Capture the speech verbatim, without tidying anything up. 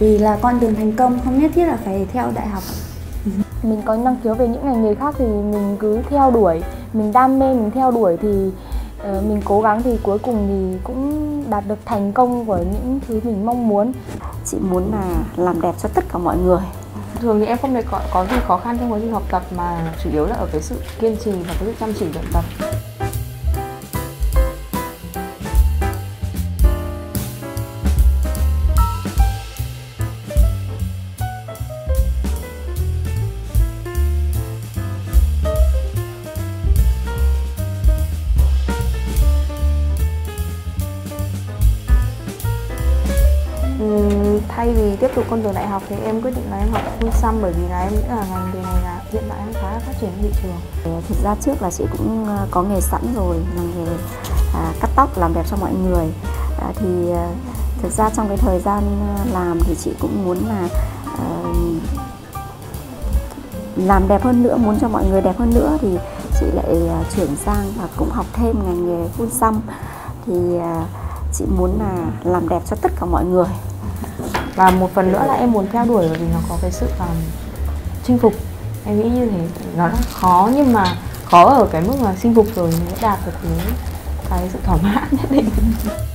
vì là con đường thành công không nhất thiết là phải theo đại học. Mình có năng khiếu về những ngành nghề khác thì mình cứ theo đuổi, mình đam mê mình theo đuổi thì uh, mình cố gắng thì cuối cùng thì cũng đạt được thành công của những thứ mình mong muốn. Chị muốn là làm đẹp cho tất cả mọi người. Thường thì em không thấy có, có gì khó khăn trong quá trình học tập, mà chủ yếu là ở cái sự kiên trì và cái sự chăm chỉ luyện tập. Uhm, thay vì tiếp tục con đường đại học thì em quyết định là em học full xăm, bởi vì là em nghĩ là ngành nghề này là hiện tại em khá là phát triển thị trường. Thực ra trước là chị cũng có nghề sẵn rồi, là nghề à, cắt tóc làm đẹp cho mọi người. À, thì à, thực ra trong cái thời gian làm thì chị cũng muốn là à, làm đẹp hơn nữa, muốn cho mọi người đẹp hơn nữa, thì chị lại à, chuyển sang và cũng học thêm ngành nghề full xăm. Thì à, chị muốn là làm đẹp cho tất cả mọi người. Và một phần nữa là em muốn theo đuổi bởi vì nó có cái sự um, chinh phục. Em nghĩ như thế nó đã khó, nhưng mà khó ở cái mức mà chinh phục rồi mới đạt được cái, cái sự thỏa mãn nhất định.